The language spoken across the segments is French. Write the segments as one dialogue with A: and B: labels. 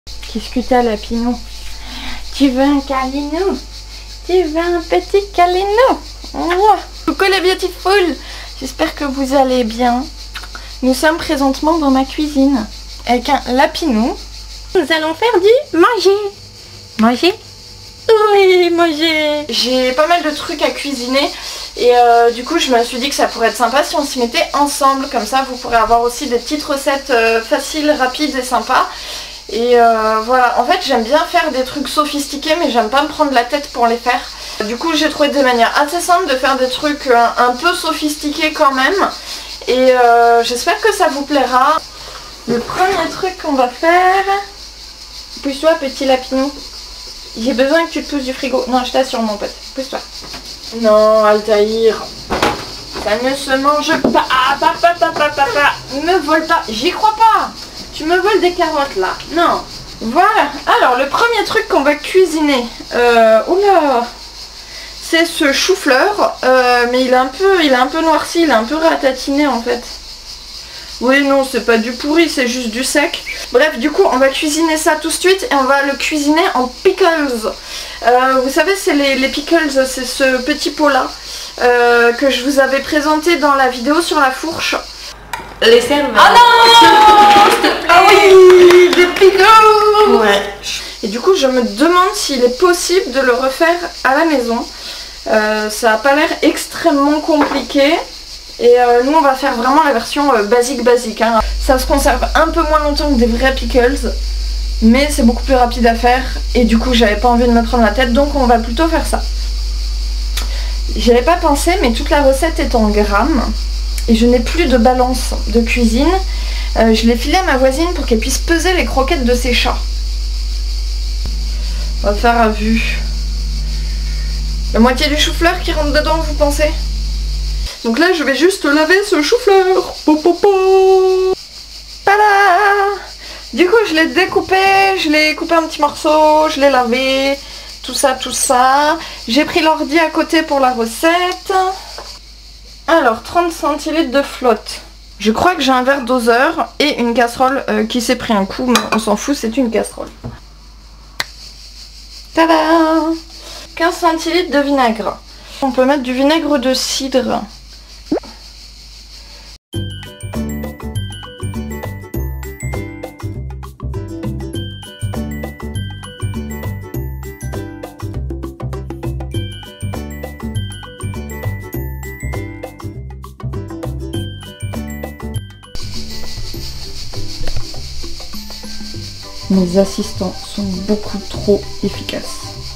A: Qu'est-ce que t'as, Lapinou? Tu veux un câlinou? Tu veux un petit câlinou? Oh. Coucou les beautiful, j'espère que vous allez bien. Nous sommes présentement dans ma cuisine avec un Lapinou. Nous allons faire du manger. Manger? Oui, manger. J'ai pas mal de trucs à cuisiner et du coup je me suis dit que ça pourrait être sympa si on s'y mettait ensemble. Comme ça vous pourrez avoir aussi des petites recettes faciles, rapides et sympas. Et voilà, en fait j'aime bien faire des trucs sophistiqués mais j'aime pas me prendre la tête pour les faire. Du coup j'ai trouvé des manières assez simples de faire des trucs un peu sophistiqués quand même. Et j'espère que ça vous plaira. Le premier truc qu'on va faire... Pousse-toi petit Lapinou. J'ai besoin que tu te pousses du frigo. Non, je t'assure mon pote. Pousse-toi. Non, Altaïr. Ça ne se mange pas. Ah, papa. Me vole pas. J'y crois pas. Tu me voles des carottes là. Non. Voilà. Alors, le premier truc qu'on va cuisiner. Oula. C'est ce chou-fleur. Mais il est un peu noirci. Il est un peu ratatiné en fait. Oui, non, c'est pas du pourri, c'est juste du sec. Bref, du coup, on va cuisiner ça tout de suite et on va le cuisiner en pickles. Vous savez, c'est les pickles, c'est ce petit pot-là que je vous avais présenté dans la vidéo sur la fourche.
B: Les cerveaux.
A: Ah non! Ah oui, des pickles!
B: Ouais.
A: Et du coup, je me demande s'il est possible de le refaire à la maison. Ça a pas l'air extrêmement compliqué. Et nous on va faire vraiment la version basique hein. Ça se conserve un peu moins longtemps que des vrais pickles, mais c'est beaucoup plus rapide à faire et du coup j'avais pas envie de me prendre la tête, donc on va plutôt faire ça. J'y avais pas pensé mais toute la recette est en grammes et je n'ai plus de balance de cuisine. Je l'ai filé à ma voisine pour qu'elle puisse peser les croquettes de ses chats. On va faire à vue. La moitié du chou-fleur qui rentre dedans, vous pensez? Donc là je vais juste laver ce chou-fleur. Du coup je l'ai découpé, je l'ai coupé en petits morceaux, je l'ai lavé, tout ça. J'ai pris l'ordi à côté pour la recette. Alors 30 centilitres de flotte. Je crois que j'ai un verre doseur et une casserole qui s'est pris un coup, mais on s'en fout, c'est une casserole. Tada! 15 centilitres de vinaigre. On peut mettre du vinaigre de cidre. Mes assistants sont beaucoup trop efficaces.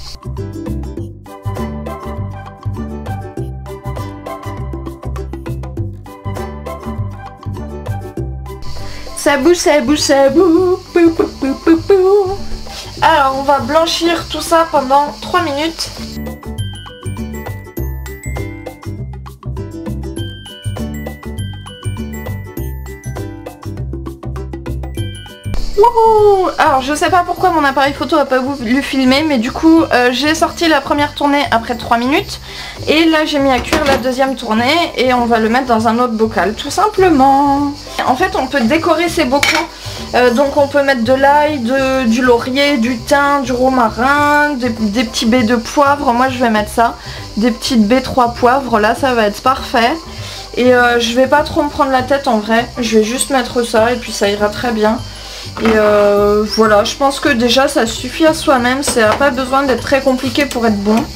A: Ça bouge. Alors on va blanchir tout ça pendant 3 minutes. Wouhou! Alors je sais pas pourquoi mon appareil photo a pas voulu filmer, mais du coup j'ai sorti la première tournée après 3 minutes et là j'ai mis à cuire la deuxième tournée et on va le mettre dans un autre bocal tout simplement. En fait on peut décorer ces bocaux, donc on peut mettre de l'ail, du laurier, du thym, du romarin, des petits baies de poivre. Moi je vais mettre ça, des petites baies 3 poivres, là ça va être parfait. Et je vais pas trop me prendre la tête en vrai, je vais juste mettre ça et puis ça ira très bien. Et voilà, je pense que déjà ça suffit à soi-même, ça n'a pas besoin d'être très compliqué pour être bon.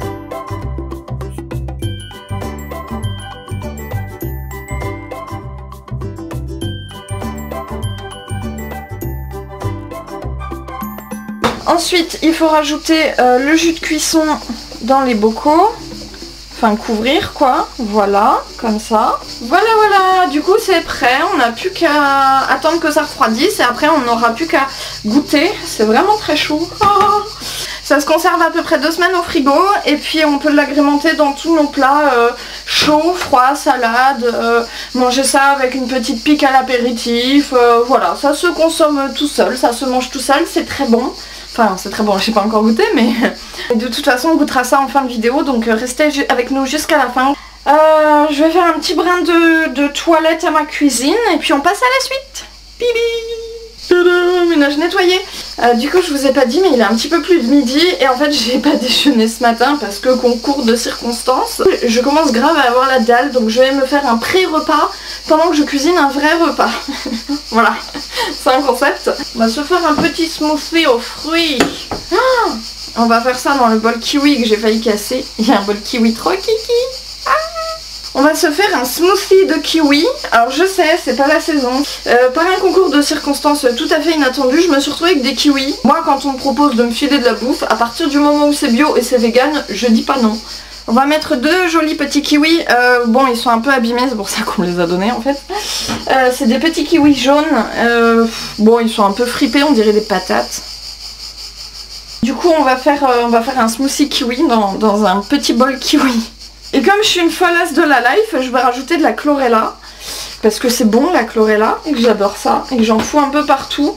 A: Ensuite, il faut rajouter le jus de cuisson dans les bocaux. Enfin couvrir quoi, voilà, comme ça. Voilà, du coup c'est prêt, on n'a plus qu'à attendre que ça refroidisse et après on n'aura plus qu'à goûter. C'est vraiment très chaud. Ça se conserve à peu près 2 semaines au frigo et puis on peut l'agrémenter dans tous nos plats chauds, froids, salades, manger ça avec une petite pique à l'apéritif, voilà, ça se consomme tout seul, ça se mange tout seul, c'est très bon. Enfin c'est très bon, je n'ai pas encore goûté mais de toute façon on goûtera ça en fin de vidéo, donc restez avec nous jusqu'à la fin. Je vais faire un petit brin de toilette à ma cuisine et puis on passe à la suite. Bibi. Ménage nettoyé. Du coup je vous ai pas dit mais il est un petit peu plus de midi et en fait j'ai pas déjeuné ce matin parce que concours de circonstances. Je commence grave à avoir la dalle donc je vais me faire un pré-repas pendant que je cuisine un vrai repas. Voilà, c'est un concept. On va se faire un petit smoothie aux fruits. Ah, on va faire ça dans le bol kiwi que j'ai failli casser. Il y a un bol kiwi trop kiki. On va se faire un smoothie de kiwi. Alors je sais, c'est pas la saison. Par un concours de circonstances tout à fait inattendu, je me suis retrouvée avec des kiwis. Moi quand on me propose de me filer de la bouffe, à partir du moment où c'est bio et c'est vegan, je dis pas non. On va mettre deux jolis petits kiwis. Bon, ils sont un peu abîmés, c'est pour ça qu'on me les a donnés en fait. C'est des petits kiwis jaunes. Bon, ils sont un peu fripés, on dirait des patates. Du coup, on va faire un smoothie kiwi dans un petit bol kiwi. Et comme je suis une folasse de la life, je vais rajouter de la chlorella. Parce que c'est bon la chlorella, et que j'adore ça, et que j'en fous un peu partout.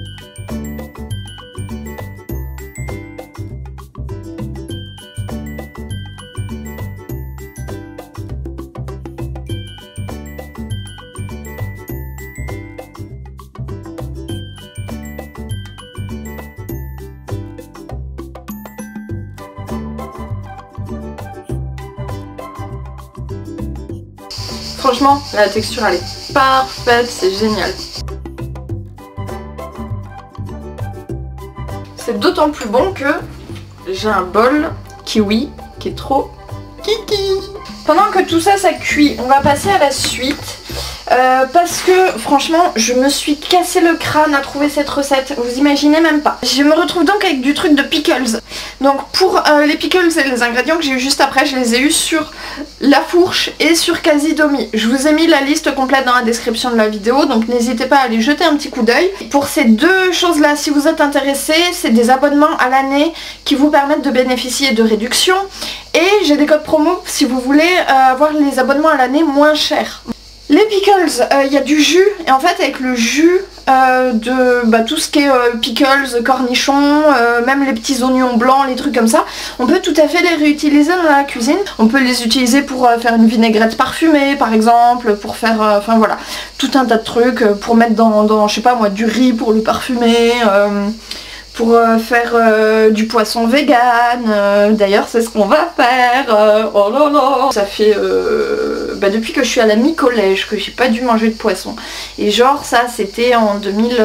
A: Franchement, la texture elle est parfaite, c'est génial. C'est d'autant plus bon que j'ai un bol kiwi qui est trop kiki. Pendant que tout ça, ça cuit, on va passer à la suite. Parce que franchement je me suis cassé le crâne à trouver cette recette, vous imaginez même pas. Je me retrouve donc avec du truc de pickles. Donc pour les pickles et les ingrédients que j'ai eu juste après, je les ai eu sur La Fourche et sur Casidomi. Je vous ai mis la liste complète dans la description de la vidéo, donc n'hésitez pas à aller jeter un petit coup d'œil. Pour ces deux choses là, si vous êtes intéressés, c'est des abonnements à l'année qui vous permettent de bénéficier de réductions. Et j'ai des codes promo si vous voulez avoir les abonnements à l'année moins chers. Les pickles, il y a du jus, et en fait avec le jus de tout ce qui est pickles, cornichons, même les petits oignons blancs, les trucs comme ça, on peut tout à fait les réutiliser dans la cuisine. On peut les utiliser pour faire une vinaigrette parfumée par exemple, pour faire, enfin voilà, tout un tas de trucs, pour mettre dans je sais pas moi, du riz pour le parfumer, pour faire du poisson vegan. D'ailleurs c'est ce qu'on va faire. Oh là là. Ça fait depuis que je suis à la mi-collège que j'ai pas dû manger de poisson. Et genre ça c'était en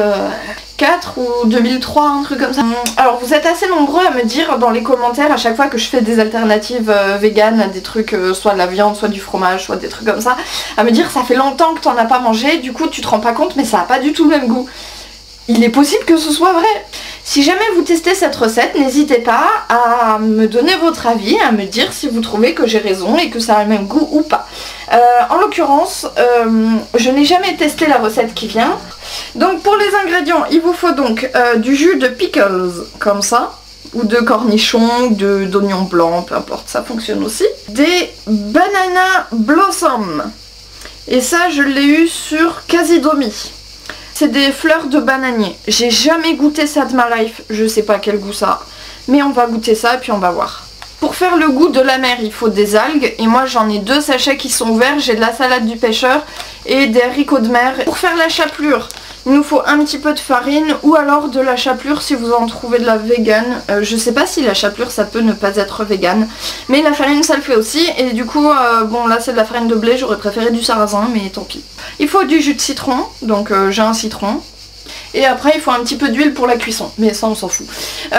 A: 2004 ou 2003, un truc comme ça. Alors vous êtes assez nombreux à me dire dans les commentaires à chaque fois que je fais des alternatives vegan, des trucs soit de la viande, soit du fromage, soit des trucs comme ça, à me dire ça fait longtemps que t'en as pas mangé, du coup tu te rends pas compte mais ça a pas du tout le même goût. Il est possible que ce soit vrai. Si jamais vous testez cette recette, n'hésitez pas à me donner votre avis, à me dire si vous trouvez que j'ai raison et que ça a le même goût ou pas. En l'occurrence, je n'ai jamais testé la recette qui vient. Donc pour les ingrédients, il vous faut donc du jus de pickles, comme ça, ou de cornichons, d'oignons blancs, peu importe, ça fonctionne aussi. Des banana blossom. Et ça, je l'ai eu sur Casidomi. C'est des fleurs de bananier. J'ai jamais goûté ça de ma life, je sais pas quel goût ça a. Mais on va goûter ça et puis on va voir. Pour faire le goût de la mer, il faut des algues. Et moi j'en ai 2 sachets qui sont ouverts. J'ai de la salade du pêcheur et des haricots de mer. Pour faire la chapelure, il nous faut un petit peu de farine ou alors de la chapelure si vous en trouvez de la vegan. Je sais pas si la chapelure ça peut ne pas être vegan. Mais la farine ça le fait aussi. Et du coup, bon là c'est de la farine de blé. J'aurais préféré du sarrasin mais tant pis. Il faut du jus de citron. Donc j'ai un citron. Et après il faut un petit peu d'huile pour la cuisson, mais ça on s'en fout.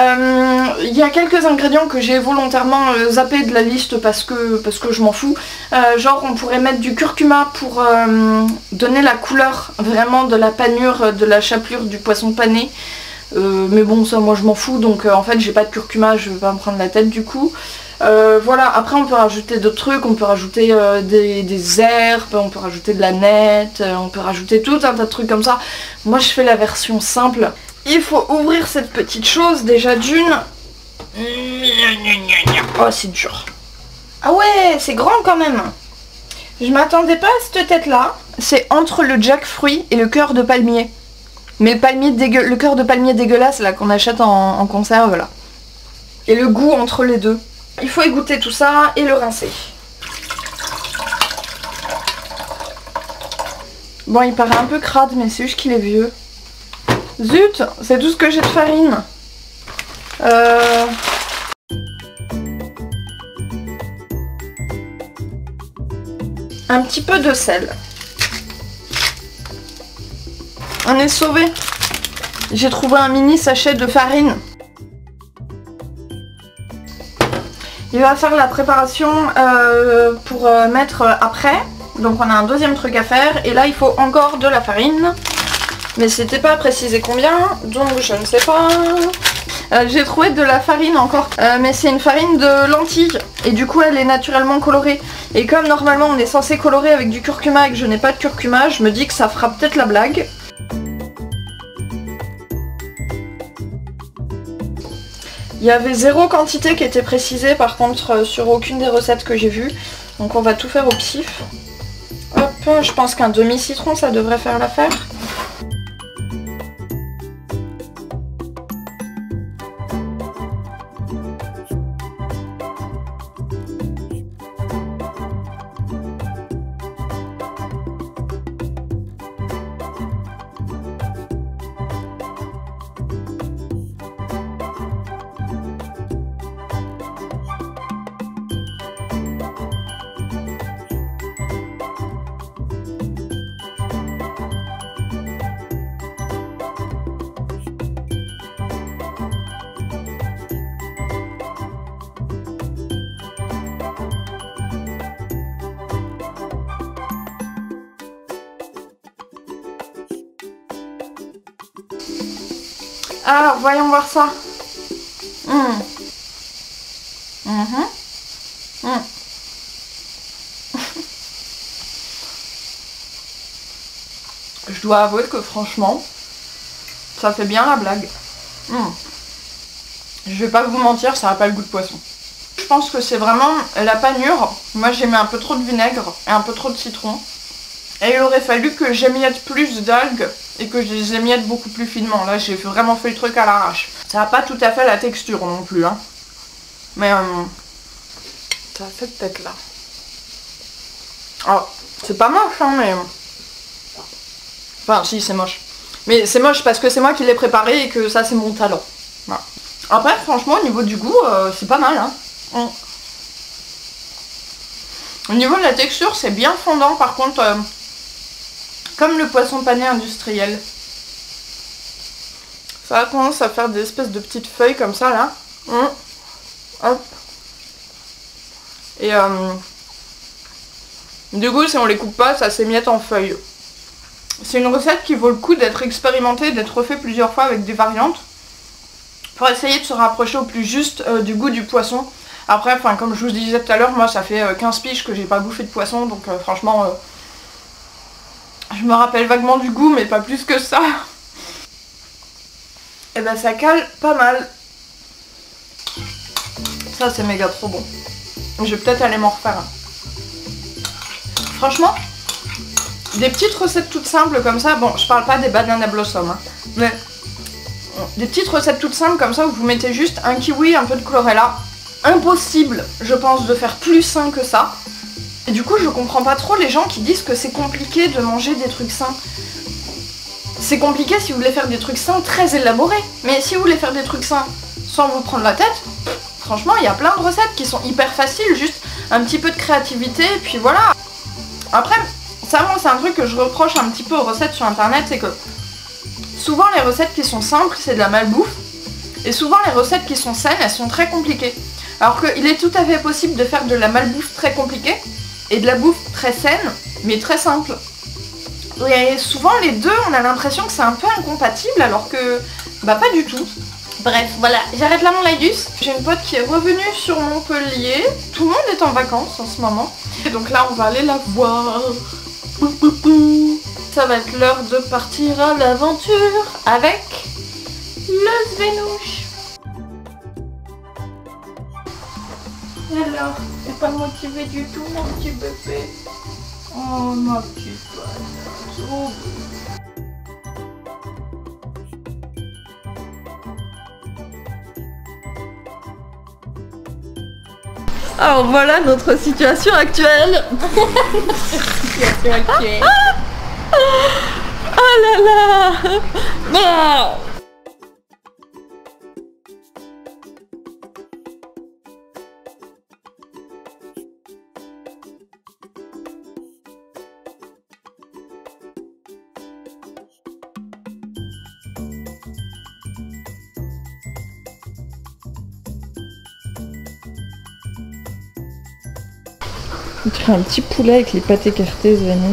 A: Il y a quelques ingrédients que j'ai volontairement zappé de la liste parce que je m'en fous. Genre on pourrait mettre du curcuma pour donner la couleur vraiment de la panure, de la chapelure du poisson pané. Mais bon ça moi je m'en fous, donc en fait j'ai pas de curcuma, je vais pas me prendre la tête du coup. Voilà, après on peut rajouter d'autres trucs, on peut rajouter des herbes, on peut rajouter de la nette, on peut rajouter tout un tas de trucs comme ça. Moi je fais la version simple. Il faut ouvrir cette petite chose déjà d'une. Oh c'est dur. Ah ouais, c'est grand quand même. Je m'attendais pas à cette tête là. C'est entre le jackfruit et le cœur de palmier. Mais le cœur de palmier dégueulasse là qu'on achète en conserve là. Et le goût entre les deux. Il faut égoutter tout ça et le rincer. Bon, il paraît un peu crade, mais c'est juste qu'il est vieux. Zut, c'est tout ce que j'ai de farine. Un petit peu de sel. On est sauvés. J'ai trouvé un mini sachet de farine. Il va faire la préparation pour mettre après. Donc on a un deuxième truc à faire. Et là il faut encore de la farine. Mais c'était pas précisé combien. Donc je ne sais pas. J'ai trouvé de la farine encore. Mais c'est une farine de lentilles. Et du coup elle est naturellement colorée. Et comme normalement on est censé colorer avec du curcuma et que je n'ai pas de curcuma, je me dis que ça fera peut-être la blague. Il y avait 0 quantité qui était précisée par contre sur aucune des recettes que j'ai vues. Donc on va tout faire au pif. Hop, je pense qu'un demi-citron ça devrait faire l'affaire. Alors, voyons voir ça. Je dois avouer que franchement, ça fait bien la blague. Je vais pas vous mentir, ça n'a pas le goût de poisson. Je pense que c'est vraiment la panure. Moi j'ai mis un peu trop de vinaigre et un peu trop de citron. Et il aurait fallu que j'émiette plus d'algues et que je les émiette beaucoup plus finement. Là j'ai vraiment fait le truc à l'arrache. Ça n'a pas tout à fait la texture non plus. Hein. Mais ça a cette tête là. Alors c'est pas moche hein mais... Enfin si c'est moche. Mais c'est moche parce que c'est moi qui l'ai préparé et que ça c'est mon talent. Voilà. Après franchement au niveau du goût c'est pas mal hein. Au niveau de la texture c'est bien fondant par contre comme le poisson pané industriel. Ça a tendance à faire des espèces de petites feuilles comme ça là. Hop. Et du coup si on les coupe pas ça s'émiette en feuilles. C'est une recette qui vaut le coup d'être expérimentée, d'être refait plusieurs fois avec des variantes pour essayer de se rapprocher au plus juste du goût du poisson. Après, comme je vous disais tout à l'heure, moi ça fait 15 piges que j'ai pas bouffé de poisson, donc franchement, je me rappelle vaguement du goût, mais pas plus que ça. Et ben ça cale pas mal. Ça c'est méga trop bon. Je vais peut-être aller m'en refaire un. Franchement, des petites recettes toutes simples comme ça, bon je parle pas des banana blossom, hein, mais des petites recettes toutes simples comme ça où vous mettez juste un kiwi, un peu de chlorella. Impossible, je pense, de faire plus sain que ça. Et du coup je comprends pas trop les gens qui disent que c'est compliqué de manger des trucs sains. C'est compliqué si vous voulez faire des trucs sains très élaborés. Mais si vous voulez faire des trucs sains sans vous prendre la tête, franchement il y a plein de recettes qui sont hyper faciles, juste un petit peu de créativité et puis voilà. Après, ça moi c'est un truc que je reproche un petit peu aux recettes sur internet, c'est que souvent les recettes qui sont simples c'est de la malbouffe. Et souvent les recettes qui sont saines elles sont très compliquées. Alors qu'il est tout à fait possible de faire de la malbouffe très compliquée et de la bouffe très saine mais très simple. Et souvent les deux on a l'impression que c'est un peu incompatible alors que bah pas du tout. Bref voilà, j'arrête là mon laïus. J'ai une pote qui est revenue sur Montpellier. Tout le monde est en vacances en ce moment. Et donc là on va aller la voir. Ça va être l'heure de partir à l'aventure avec le Svenouche. Alors, t'es pas motivé du tout mon petit bébé? Oh ma petite banane. Alors voilà notre situation actuelle. là là. Ah. On dirait un petit poulet avec les pâtes écartées, Zvenu.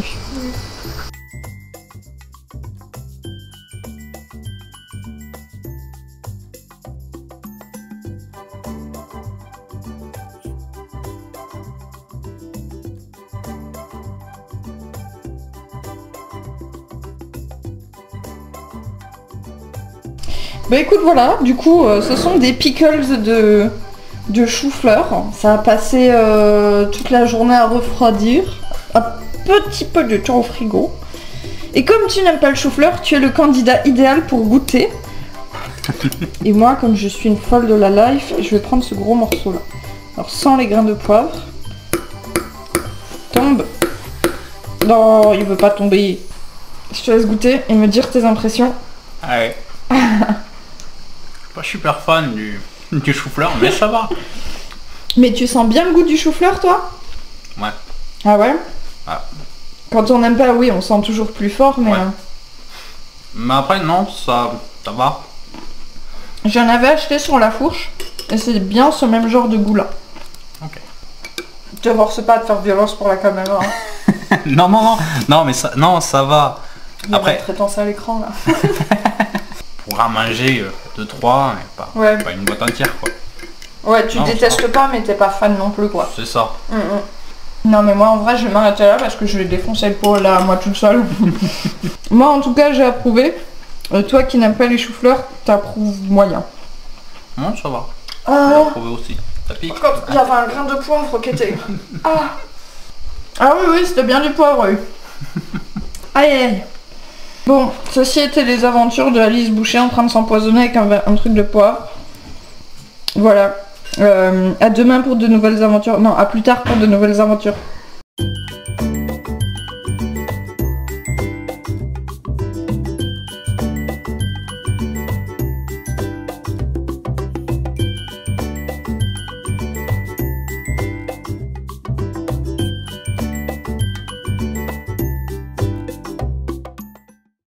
A: Bah écoute, voilà, du coup, ce sont des pickles de chou-fleur. Ça a passé toute la journée à refroidir. Un petit peu de temps au frigo. Et comme tu n'aimes pas le chou-fleur, tu es le candidat idéal pour goûter. Et moi, comme je suis une folle de la life, je vais prendre ce gros morceau là. Alors sans les grains de poivre. Tombe. Non, il veut pas tomber. Je te laisse goûter et me dire tes impressions.
C: Ah ouais. Je suis pas super fan du chou-fleur, mais ça va.
A: Mais tu sens bien le goût du chou-fleur, toi?
C: Ouais.
A: Ah ouais?
C: Ah.
A: Quand on n'aime pas, oui, on sent toujours plus fort, mais...
C: Ouais. Mais après, non, ça va.
A: J'en avais acheté sur la fourche, et c'est bien ce même genre de goût-là.
C: Ok.
A: Je te force pas à te faire violence pour la caméra. Hein.
C: non, mais ça, non, ça va.
A: Il y a
C: Après,
A: la traitance à l'écran, là.
C: pour en manger 2-3, et
A: Ouais.
C: pas une boîte entière, quoi.
A: Ouais, tu
C: Non,
A: détestes
C: ça.
A: pas, mais t'es pas fan non plus, quoi.
C: C'est ça.
A: Non, mais moi, en vrai, je vais m'arrêter là, parce que je vais défoncer le pot, là, moi, toute seule. Moi, en tout cas, j'ai approuvé. Toi qui n'aimes pas les choux-fleurs, t'approuves moyen.
C: Non, ça va.
A: Ah.
C: J'ai approuvé aussi. Ça pique.
A: Comme il y avait un grain de poivre qui était... Ah. Ah oui, c'était bien du poivre, oui. Aïe, aïe. Bon, ceci étaient les aventures de Alice Boucher en train de s'empoisonner avec un truc de poivre. Voilà. À demain pour de nouvelles aventures. Non, à plus tard pour de nouvelles aventures.